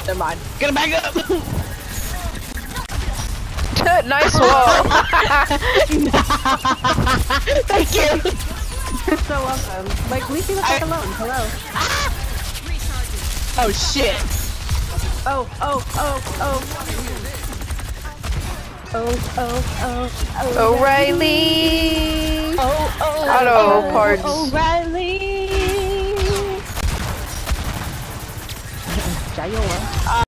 Never mind. Get him back up! Nice wall. Thank you! You're so welcome. Like, leave me the fuck alone. Hello. Oh shit! Oh. O'Reilly. Oh. Auto parts. O'Reilly. Jayola.